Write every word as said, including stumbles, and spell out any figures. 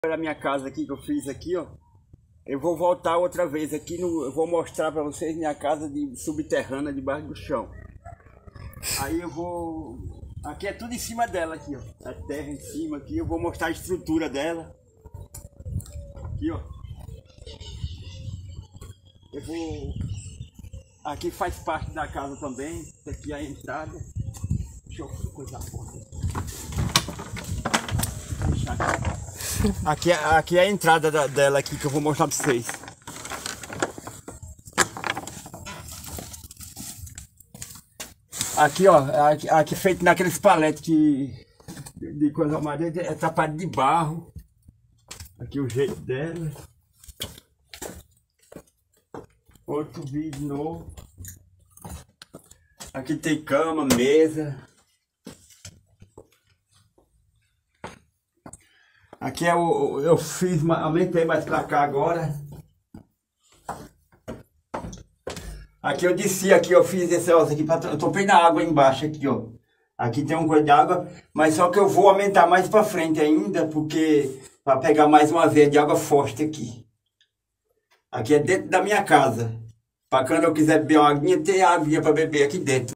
A minha casa aqui que eu fiz aqui, ó. Eu vou voltar outra vez aqui no, eu vou mostrar para vocês minha casa de subterrânea debaixo do chão. Aí eu vou, aqui é tudo em cima dela aqui, ó. A terra em cima aqui, eu vou mostrar a estrutura dela. Aqui, ó. Eu vou, aqui faz parte da casa também. Essa aqui é a entrada. Deixa eu coisar a porta. Deixa aqui. Aqui, aqui é a entrada da, dela aqui que eu vou mostrar para vocês. Aqui, ó, aqui, aqui feito naqueles paletes que, de, de coisa madeira, é tapado de barro. Aqui o jeito dela. Outro vídeo novo. Aqui tem cama, mesa. Aqui é o, eu fiz, aumentei mais pra cá agora. Aqui eu desci, aqui eu fiz esse osso aqui, pra, eu tô pegando a água embaixo aqui, ó. Aqui tem um coisa de água, mas só que eu vou aumentar mais pra frente ainda, porque para pegar mais uma veia de água forte aqui. Aqui é dentro da minha casa. Pra quando eu quiser beber uma aguinha, ter aguinha pra beber aqui dentro.